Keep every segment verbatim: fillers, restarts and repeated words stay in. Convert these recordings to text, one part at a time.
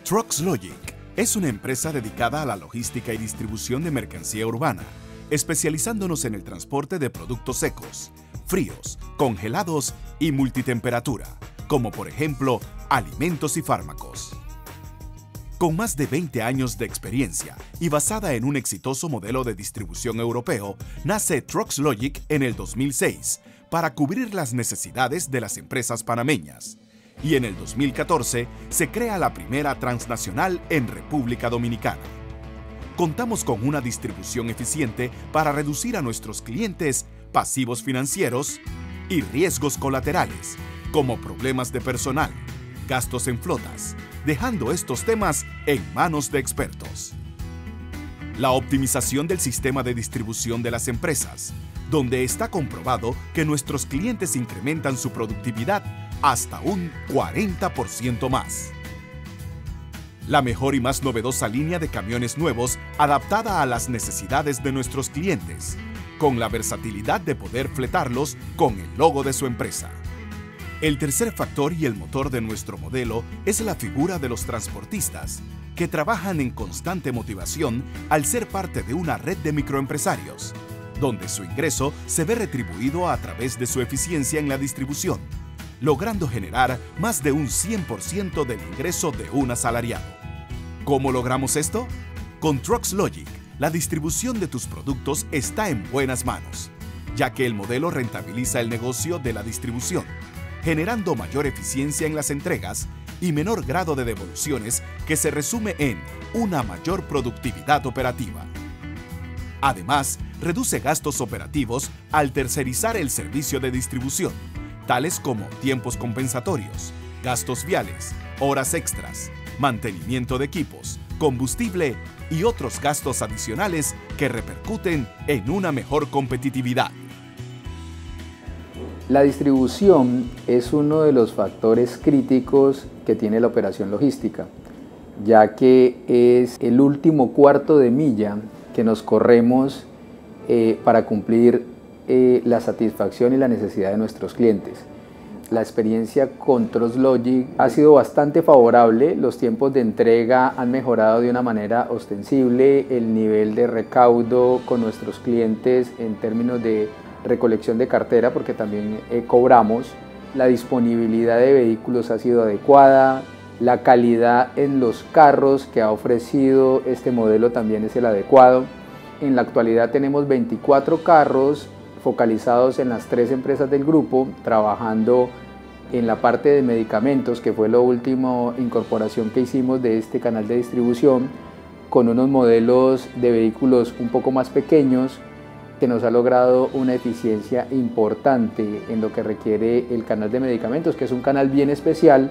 Truckslogic es una empresa dedicada a la logística y distribución de mercancía urbana, especializándonos en el transporte de productos secos, fríos, congelados y multitemperatura, como por ejemplo alimentos y fármacos. Con más de veinte años de experiencia y basada en un exitoso modelo de distribución europeo, nace Truckslogic en el dos mil seis para cubrir las necesidades de las empresas panameñas. Y en el dos mil catorce se crea la primera transnacional en República Dominicana. Contamos con una distribución eficiente para reducir a nuestros clientes pasivos financieros y riesgos colaterales, como problemas de personal, gastos en flotas, dejando estos temas en manos de expertos. La optimización del sistema de distribución de las empresas, donde está comprobado que nuestros clientes incrementan su productividad hasta un cuarenta por ciento más. La mejor y más novedosa línea de camiones nuevos adaptada a las necesidades de nuestros clientes, con la versatilidad de poder fletarlos con el logo de su empresa. El tercer factor y el motor de nuestro modelo es la figura de los transportistas, que trabajan en constante motivación al ser parte de una red de microempresarios, donde su ingreso se ve retribuido a través de su eficiencia en la distribución, logrando generar más de un cien por ciento del ingreso de un asalariado. ¿Cómo logramos esto? Con Truckslogic, la distribución de tus productos está en buenas manos, ya que el modelo rentabiliza el negocio de la distribución, generando mayor eficiencia en las entregas y menor grado de devoluciones, que se resume en una mayor productividad operativa. Además, reduce gastos operativos al tercerizar el servicio de distribución, tales como tiempos compensatorios, gastos viales, horas extras, mantenimiento de equipos, combustible y otros gastos adicionales que repercuten en una mejor competitividad. La distribución es uno de los factores críticos que tiene la operación logística, ya que es el último cuarto de milla que nos corremos eh, para cumplir eh, la satisfacción y la necesidad de nuestros clientes. La experiencia con Truckslogic ha sido bastante favorable, los tiempos de entrega han mejorado de una manera ostensible, el nivel de recaudo con nuestros clientes en términos de recolección de cartera, porque también eh, cobramos, la disponibilidad de vehículos ha sido adecuada, la calidad en los carros que ha ofrecido este modelo también es el adecuado. En la actualidad tenemos veinticuatro carros focalizados en las tres empresas del grupo, trabajando en la parte de medicamentos, que fue la última incorporación que hicimos de este canal de distribución, con unos modelos de vehículos un poco más pequeños, que nos ha logrado una eficiencia importante en lo que requiere el canal de medicamentos, que es un canal bien especial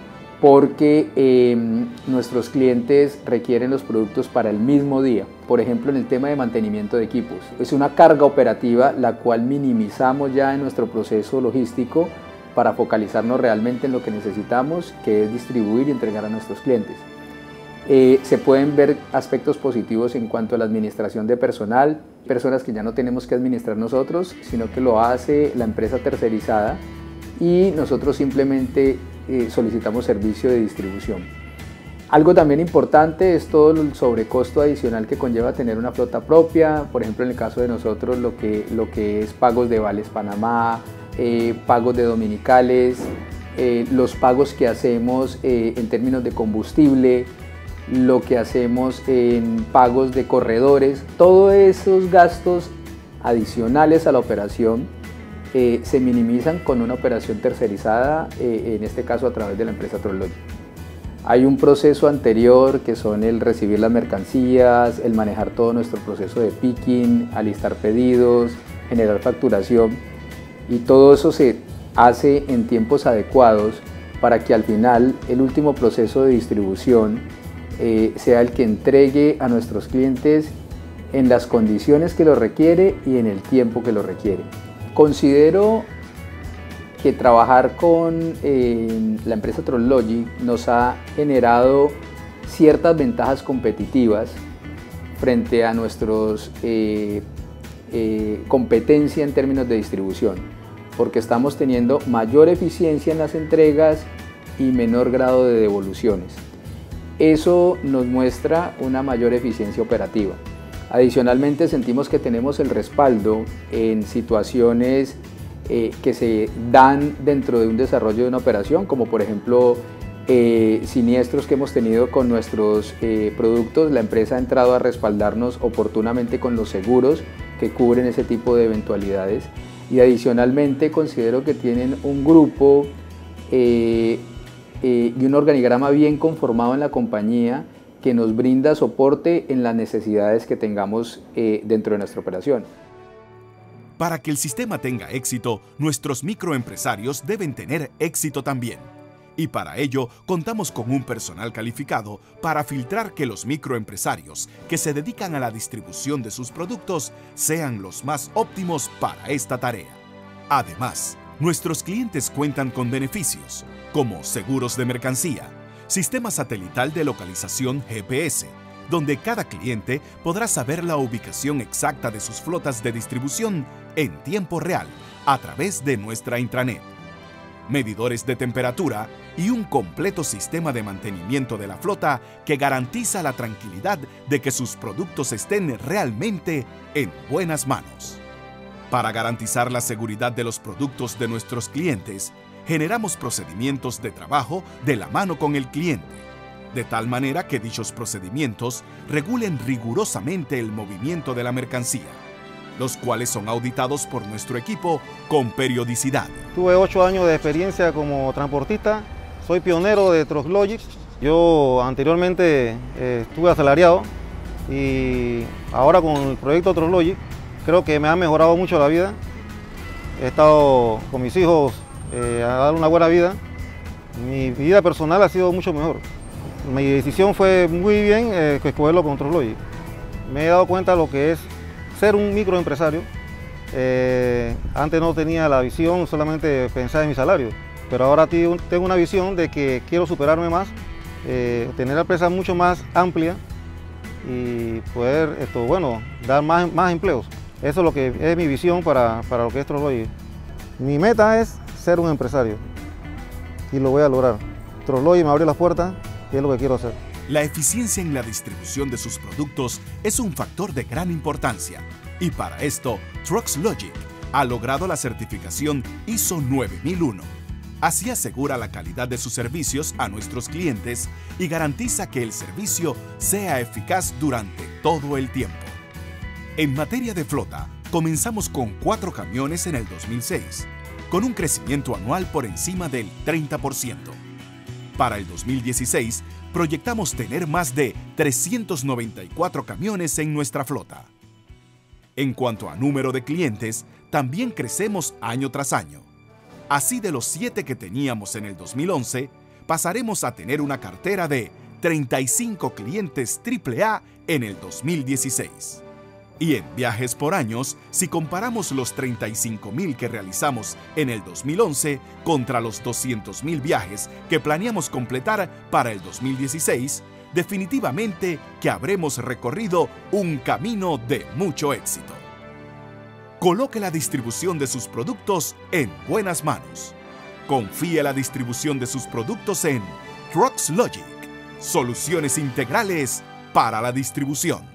porque eh, nuestros clientes requieren los productos para el mismo día. Por ejemplo, en el tema de mantenimiento de equipos. Es una carga operativa la cual minimizamos ya en nuestro proceso logístico para focalizarnos realmente en lo que necesitamos, que es distribuir y entregar a nuestros clientes. Eh, se pueden ver aspectos positivos en cuanto a la administración de personal, personas que ya no tenemos que administrar nosotros, sino que lo hace la empresa tercerizada y nosotros simplemente eh, solicitamos servicio de distribución. Algo también importante es todo el sobrecosto adicional que conlleva tener una flota propia, por ejemplo en el caso de nosotros lo que, lo que es pagos de Vales Panamá, eh, pagos de dominicales, eh, los pagos que hacemos eh, en términos de combustible, lo que hacemos en pagos de corredores, todos esos gastos adicionales a la operación eh, se minimizan con una operación tercerizada, eh, en este caso a través de la empresa Truckslogic. Hay un proceso anterior que son el recibir las mercancías, el manejar todo nuestro proceso de picking, alistar pedidos, generar facturación, y todo eso se hace en tiempos adecuados para que al final el último proceso de distribución Eh, sea el que entregue a nuestros clientes en las condiciones que lo requiere y en el tiempo que lo requiere. Considero que trabajar con eh, la empresa Truckslogic nos ha generado ciertas ventajas competitivas frente a nuestros eh, eh, competencia en términos de distribución, porque estamos teniendo mayor eficiencia en las entregas y menor grado de devoluciones. eso nos muestra una mayor eficiencia operativa. Adicionalmente, sentimos que tenemos el respaldo en situaciones eh, que se dan dentro de un desarrollo de una operación, como por ejemplo eh, siniestros que hemos tenido con nuestros eh, productos. La empresa ha entrado a respaldarnos oportunamente con los seguros que cubren ese tipo de eventualidades, y adicionalmente considero que tienen un grupo eh, eh, y un organigrama bien conformado en la compañía que nos brinda soporte en las necesidades que tengamos eh, dentro de nuestra operación. Para que el sistema tenga éxito, nuestros microempresarios deben tener éxito también. Y para ello, contamos con un personal calificado para filtrar que los microempresarios que se dedican a la distribución de sus productos sean los más óptimos para esta tarea. Además, nuestros clientes cuentan con beneficios, como seguros de mercancía, sistema satelital de localización G P S, donde cada cliente podrá saber la ubicación exacta de sus flotas de distribución en tiempo real a través de nuestra intranet, medidores de temperatura y un completo sistema de mantenimiento de la flota que garantiza la tranquilidad de que sus productos estén realmente en buenas manos. Para garantizar la seguridad de los productos de nuestros clientes, generamos procedimientos de trabajo de la mano con el cliente, de tal manera que dichos procedimientos regulen rigurosamente el movimiento de la mercancía, los cuales son auditados por nuestro equipo con periodicidad. Tuve ocho años de experiencia como transportista, soy pionero de Trucklogic. Yo anteriormente eh, estuve asalariado y ahora con el proyecto Trucklogic creo que me ha mejorado mucho la vida. He estado con mis hijos Eh, a dar una buena vida. Mi vida personal ha sido mucho mejor. Mi decisión fue muy bien eh, escogerlo con Trucklogic. Me he dado cuenta de lo que es ser un microempresario. Eh, antes no tenía la visión, solamente pensaba en mi salario, pero ahora tengo una visión de que quiero superarme más, eh, tener la empresa mucho más amplia y poder esto, bueno, dar más, más empleos. Eso es lo que es mi visión para, para lo que es Trucklogic. Mi meta es ser un empresario y lo voy a lograr. Trucklogic me abrió las puertas y es lo que quiero hacer. La eficiencia en la distribución de sus productos es un factor de gran importancia y para esto Trucklogic ha logrado la certificación I S O nueve mil uno. Así asegura la calidad de sus servicios a nuestros clientes y garantiza que el servicio sea eficaz durante todo el tiempo. En materia de flota, comenzamos con cuatro camiones en el dos mil seis, con un crecimiento anual por encima del treinta por ciento. Para el dos mil dieciséis, proyectamos tener más de trescientos noventa y cuatro camiones en nuestra flota. En cuanto a número de clientes, también crecemos año tras año. Así, de los siete que teníamos en el dos mil once, pasaremos a tener una cartera de treinta y cinco clientes triple A en el dos mil dieciséis. Y en viajes por años, si comparamos los treinta y cinco mil que realizamos en el dos mil once contra los doscientos mil viajes que planeamos completar para el dos mil dieciséis, definitivamente que habremos recorrido un camino de mucho éxito. Coloque la distribución de sus productos en buenas manos. Confíe la distribución de sus productos en Trucklogic, soluciones integrales para la distribución.